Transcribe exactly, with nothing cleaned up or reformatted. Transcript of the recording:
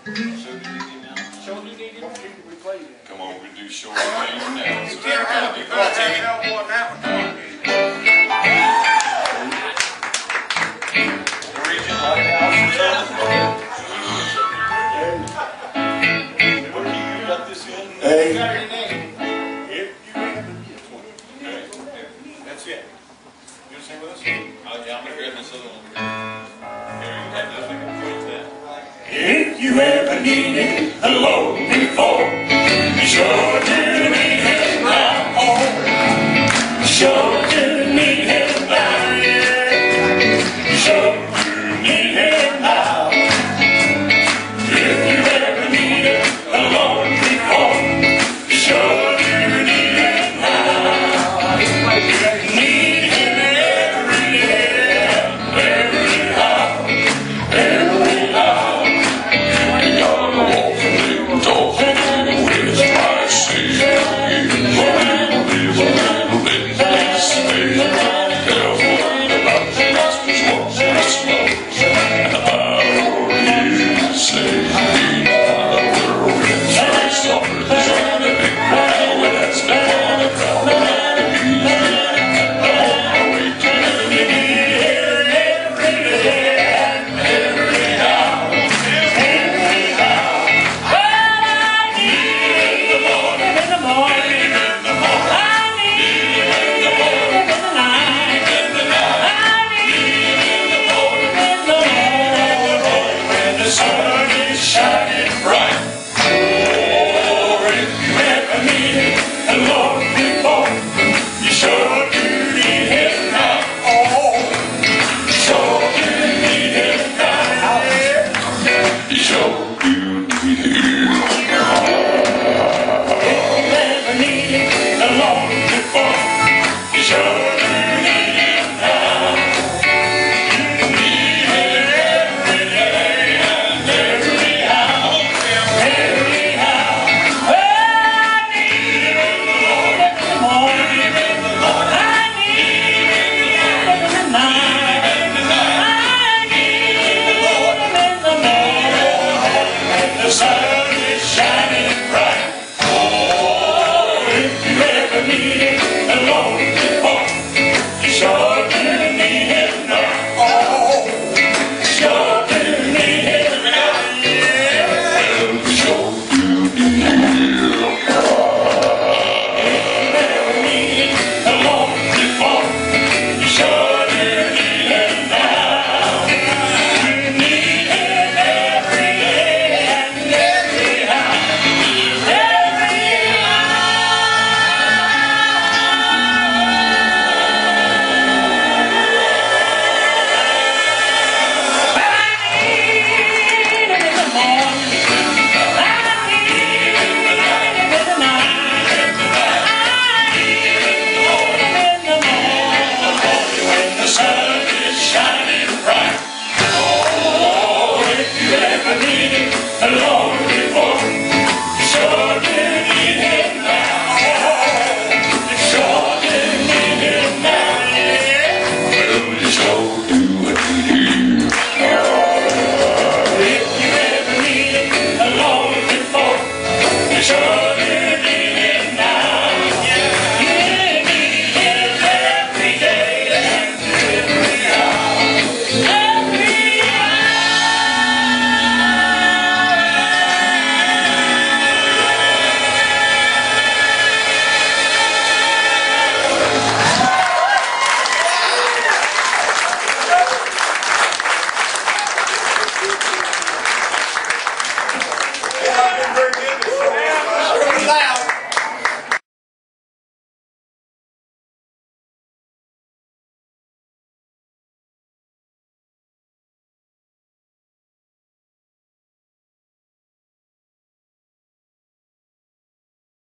Come on, we do short things now. So Tim, help me, but I know what that one was. The Regent Lighthouse Boys. What key you got this in? You got it in there. If you have it. Okay. That's it. You want to sing with us? Oh, yeah, I'm going to grab this other one. Here, you have this. We can point that. If you ever needed a loan before, be sure to meet him now. Oh, be sure to meet him now, yeah. Be sure to meet him now. If you ever needed a loan before, be sure to meet him now. Need him every day, every hour, every hour. Sure.